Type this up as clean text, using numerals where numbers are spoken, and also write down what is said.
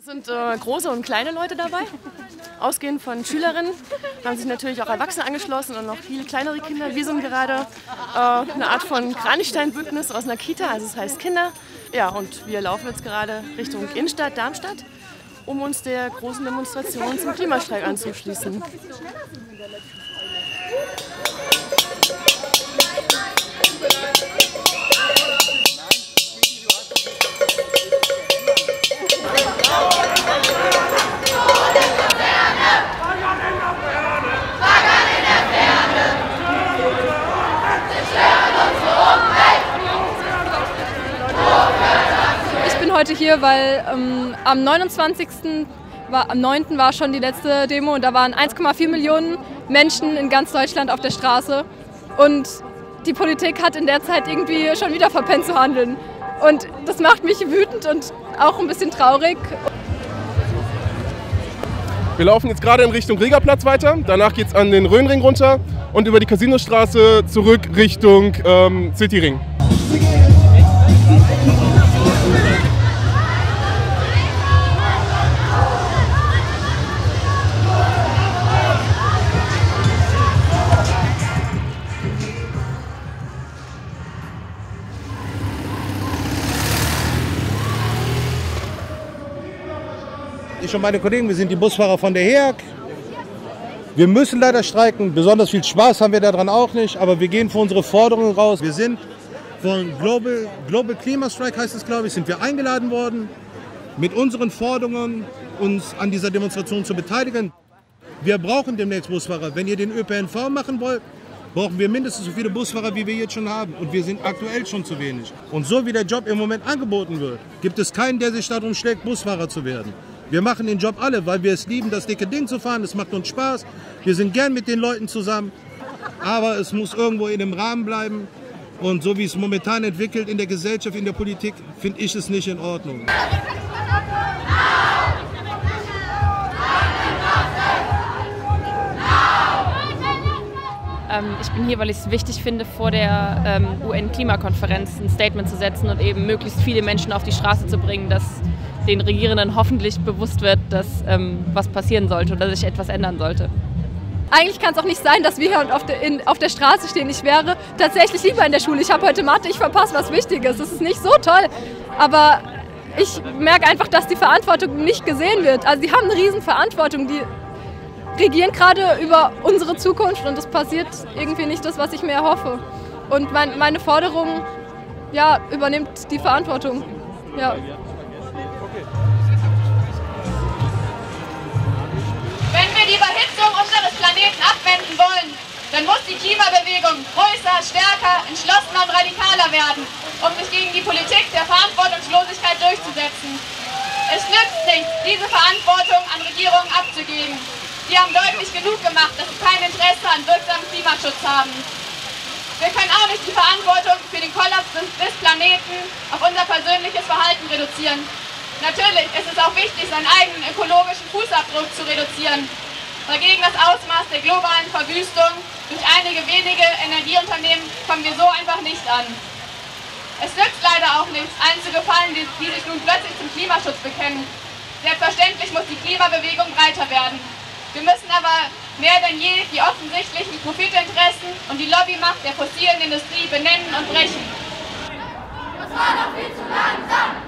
Es sind große und kleine Leute dabei, ausgehend von Schülerinnen. Da haben sich natürlich auch Erwachsene angeschlossen und noch viele kleinere Kinder. Wir sind gerade eine Art von Kranichsteinbündnis aus einer Kita, also es heißt Kinder. Ja, und wir laufen jetzt gerade Richtung Innenstadt, Darmstadt, um uns der großen Demonstration zum Klimastreik anzuschließen. Ich bin heute hier, weil am 29. Am 9. war schon die letzte Demo und da waren 1,4 Millionen Menschen in ganz Deutschland auf der Straße. Und die Politik hat in der Zeit irgendwie schon wieder verpennt zu handeln. Und das macht mich wütend und auch ein bisschen traurig. Wir laufen jetzt gerade in Richtung Regerplatz weiter, danach geht es an den Rhönring runter und über die Casinostraße zurück Richtung Cityring. Ich und meine Kollegen, wir sind die Busfahrer von der HEAG. Wir müssen leider streiken, besonders viel Spaß haben wir daran auch nicht, aber wir gehen für unsere Forderungen raus. Wir sind von Global Klimastrike, heißt es glaube ich, sind wir eingeladen worden, mit unseren Forderungen uns an dieser Demonstration zu beteiligen. Wir brauchen demnächst Busfahrer. Wenn ihr den ÖPNV machen wollt, brauchen wir mindestens so viele Busfahrer, wie wir jetzt schon haben. Und wir sind aktuell schon zu wenig. Und so wie der Job im Moment angeboten wird, gibt es keinen, der sich darum schlägt, Busfahrer zu werden. Wir machen den Job alle, weil wir es lieben, das dicke Ding zu fahren. Es macht uns Spaß. Wir sind gern mit den Leuten zusammen. Aber es muss irgendwo in dem Rahmen bleiben. Und so wie es momentan entwickelt in der Gesellschaft, in der Politik, finde ich es nicht in Ordnung. Ich bin hier, weil ich es wichtig finde, vor der UN-Klimakonferenz ein Statement zu setzen und eben möglichst viele Menschen auf die Straße zu bringen, dass den Regierenden hoffentlich bewusst wird, dass was passieren sollte oder sich etwas ändern sollte. Eigentlich kann es auch nicht sein, dass wir hier auf der Straße stehen. Ich wäre tatsächlich lieber in der Schule. Ich habe heute Mathe, ich verpasse was Wichtiges. Das ist nicht so toll, aber ich merke einfach, dass die Verantwortung nicht gesehen wird. Also sie haben eine Riesenverantwortung, die regieren gerade über unsere Zukunft und es passiert irgendwie nicht das, was ich mir erhoffe. Und meine Forderung, ja, übernimmt die Verantwortung. Ja. Wenn wir die Überhitzung unseres Planeten abwenden wollen, dann muss die Klimabewegung größer, stärker, entschlossener und radikaler werden, um sich gegen die Politik der Verantwortungslosigkeit durchzusetzen. Es nützt nichts, diese Verantwortung an Regierungen abzugeben. Die haben deutlich genug gemacht, dass sie kein Interesse an wirksamem Klimaschutz haben. Wir können auch nicht die Verantwortung für den Kollaps des Planeten auf unser persönliches Verhalten reduzieren. Natürlich ist es auch wichtig, seinen eigenen ökologischen Fußabdruck zu reduzieren. Dagegen das Ausmaß der globalen Verwüstung durch einige wenige Energieunternehmen kommen wir so einfach nicht an. Es nützt leider auch nichts, allen zu gefallen, die sich nun plötzlich zum Klimaschutz bekennen. Selbstverständlich muss die Klimabewegung breiter werden. Wir müssen aber mehr denn je die offensichtlichen Profitinteressen und die Lobbymacht der fossilen Industrie benennen und brechen. Das war doch viel zu langsam!